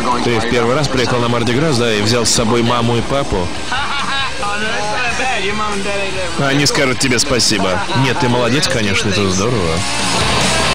Ты в первый раз приехал на Мардиграс, да, и взял с собой маму и папу? Они скажут тебе спасибо. Нет, ты молодец, конечно, это здорово.